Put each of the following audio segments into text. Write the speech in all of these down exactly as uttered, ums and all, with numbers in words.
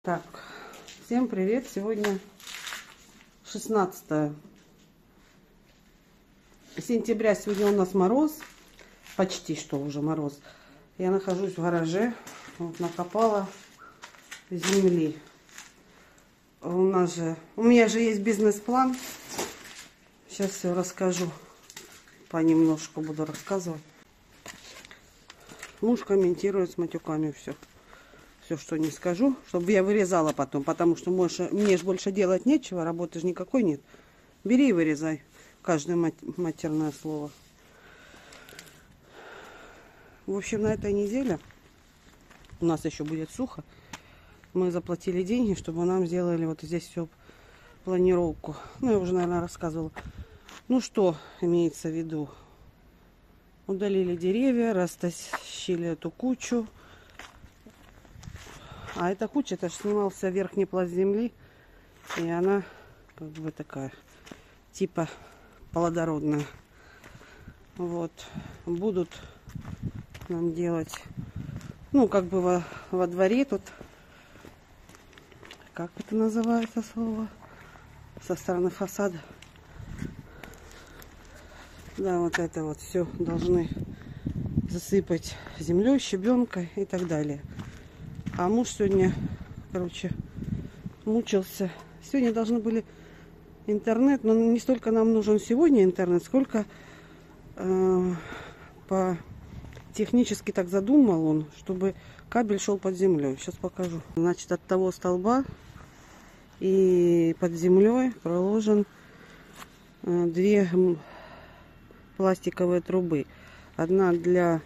Так, всем привет! Сегодня шестнадцатое сентября. Сегодня у нас мороз, почти что уже мороз. Я нахожусь в гараже, вот, накопала земли. У нас же, у меня же есть бизнес-план. Сейчас все расскажу, понемножку буду рассказывать. Муж комментирует с матюками все. Все, что не скажу, чтобы я вырезала потом, потому что можешь, мне же больше делать нечего, работы же никакой нет. Бери и вырезай каждое мат матерное слово. В общем, на этой неделе у нас еще будет сухо. Мы заплатили деньги, чтобы нам сделали вот здесь все планировку. Ну, я уже, наверное, рассказывала. Ну, что имеется в виду? Удалили деревья, растащили эту кучу. А эта куча, это же снимался верхний пласт земли, и она как бы такая, типа плодородная. Вот, будут нам делать, ну, как бы во, во дворе тут, как это называется слово, со стороны фасада. Да, вот это вот все должны засыпать землей, щебенкой и так далее. А муж сегодня, короче, мучился. Сегодня должны были интернет, но не столько нам нужен сегодня интернет, сколько э, по технически так задумал он, чтобы кабель шел под землей. Сейчас покажу. Значит, от того столба и под землей проложен э, две пластиковые трубы. Одна для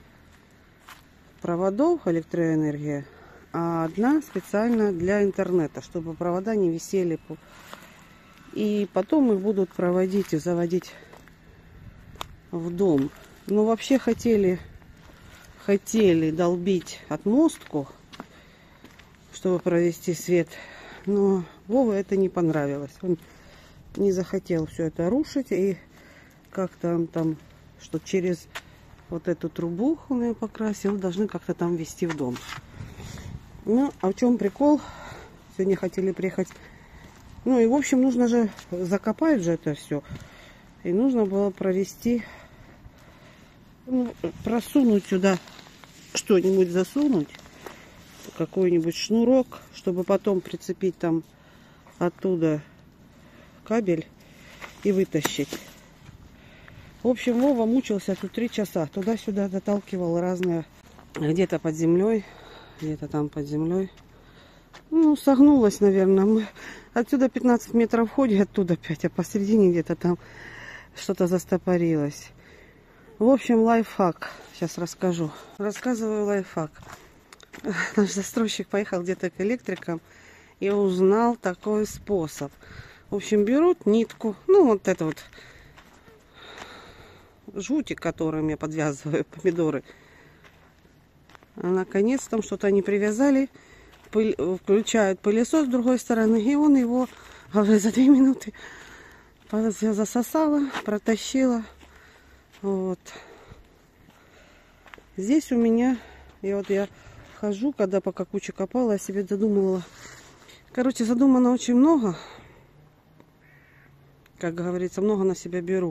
проводов электроэнергия, а одна специально для интернета, чтобы провода не висели. И потом их будут проводить и заводить в дом. Но вообще хотели, хотели долбить отмостку, чтобы провести свет. Но Вове это не понравилось. Он не захотел все это рушить. И как-то он там, что через вот эту трубу он ее покрасил, должны как-то там вести в дом. Ну, а в чем прикол? Сегодня хотели приехать. Ну и в общем нужно же закопать же это все. И нужно было провести, ну, просунуть сюда что-нибудь, засунуть. Какой-нибудь шнурок, чтобы потом прицепить там оттуда кабель и вытащить. В общем, Вова мучился тут три часа. Туда-сюда доталкивал разные. Где-то под землей, где-то там под землей. Ну, согнулась, наверное. Мы отсюда пятнадцать метров в ходе, оттуда пять, а посередине где-то там что-то застопорилось. В общем, лайфхак. Сейчас расскажу. Рассказываю лайфхак. Наш застройщик поехал где-то к электрикам и узнал такой способ. В общем, берут нитку, ну, вот это вот жутик, которым я подвязываю помидоры. А наконец там что-то они привязали, пыль, включают пылесос с другой стороны, и он его, говорит, за две минуты засосала, протащила. Вот. Здесь у меня, и вот я хожу, когда пока кучу копала, я себе додумывала. Короче, задумано очень много. Как говорится, много на себя беру.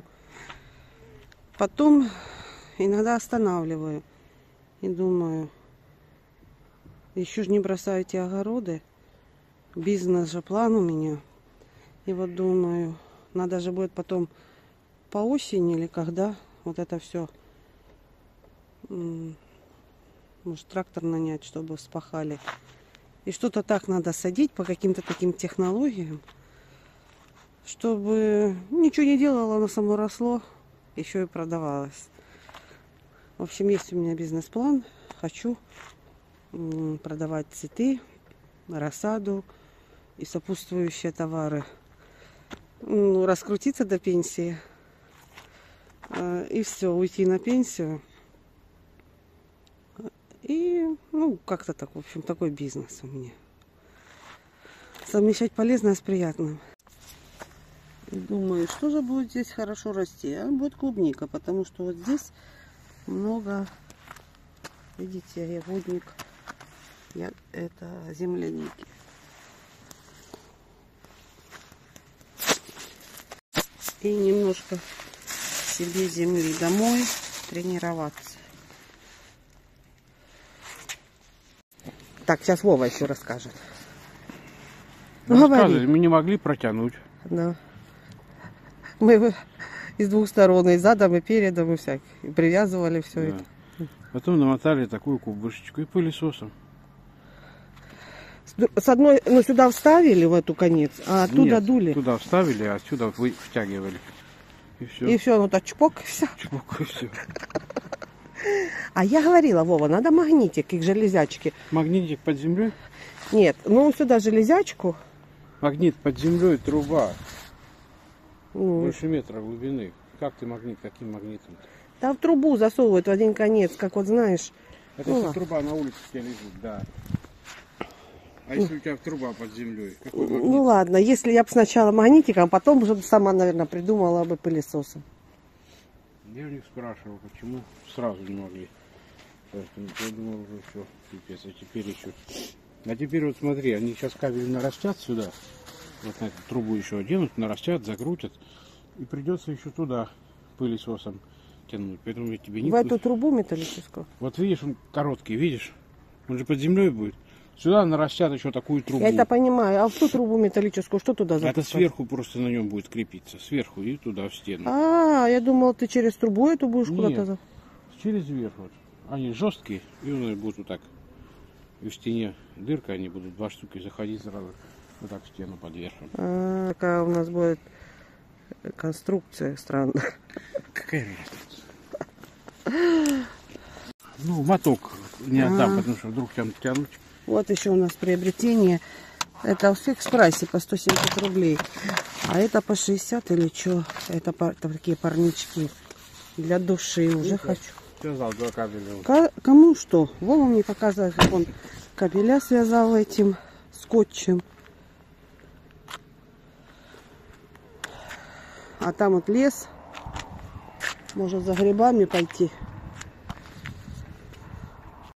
Потом иногда останавливаю и думаю, еще же не бросаю эти огороды. Бизнес же, план у меня. И вот думаю, надо же будет потом по осени или когда вот это все, может, трактор нанять, чтобы вспахали. И что-то так надо садить по каким-то таким технологиям, чтобы ничего не делало, оно само росло, еще и продавалось. В общем, есть у меня бизнес-план. Хочу продавать цветы, рассаду и сопутствующие товары. Ну, раскрутиться до пенсии. И все, уйти на пенсию. И, ну, как-то так, в общем, такой бизнес у меня. Совмещать полезное с приятным. Думаю, что же будет здесь хорошо расти? А будет клубника, потому что вот здесь много, видите, ягодник Я, это земляники. И немножко себе земли домой тренироваться. Так, сейчас Вова еще расскажет. Рассказывай, мы не могли протянуть. Да. Мы из двух сторон, и задом, и передом, и всяк. И привязывали все Да. это. Потом намотали такую кубышечку и пылесосом. С одной, ну сюда вставили в эту конец, а оттуда Нет, дули. туда вставили, а отсюда вот вы втягивали. И все. И все, ну так чпок, и все. Чпок, и все. А я говорила, Вова, надо магнитик и железячки. Магнитик под землей? Нет, ну сюда железячку. Магнит под землей, труба. Ну, Больше метра глубины. Как ты магнит, каким магнитом? да в трубу засовывают в один конец, как вот знаешь. Это Ну, если ладно. труба на улице у тебя лежит, да. А если у тебя труба под землей? Какой магнит? Ну ладно, если я бы сначала магнитиком, а потом уже сама, наверное, придумала бы пылесосом. Я у них спрашивал, почему сразу не могли. Поэтому я думал уже все, пипец, а теперь еще. А теперь вот смотри, они сейчас кабель нарастят сюда, вот на эту трубу еще оденут, нарастят, закрутят, и придется еще туда пылесосом тянуть. Поэтому я тебе не В эту трубу металлическую. Вот видишь, он короткий, видишь? Он же под землей будет. Сюда нарастят еще такую трубу. Я это понимаю. А в ту трубу металлическую что туда запускать? Это сверху просто на нем будет крепиться. Сверху и туда в стену. А, я думала, ты через трубу эту будешь Нет. куда-то... за- Через верх вот. Они жесткие, и он будет вот так. И в стене дырка, они будут два штуки заходить сразу. Вот так в стену под верхом. А, такая у нас будет конструкция странная. Какая разница? Ну, моток не отдам, А. потому что вдруг там тянуть. Вот еще у нас приобретение. Это в фикс-прайсе по сто семьдесят рублей. А это по шестьдесят или что? Это, пар- это такие парнички для души. Уже хочу. Связал два кабеля. Ка- Кому что? Вова мне показывает, как он кабеля связал этим скотчем. А там вот лес. Может за грибами пойти.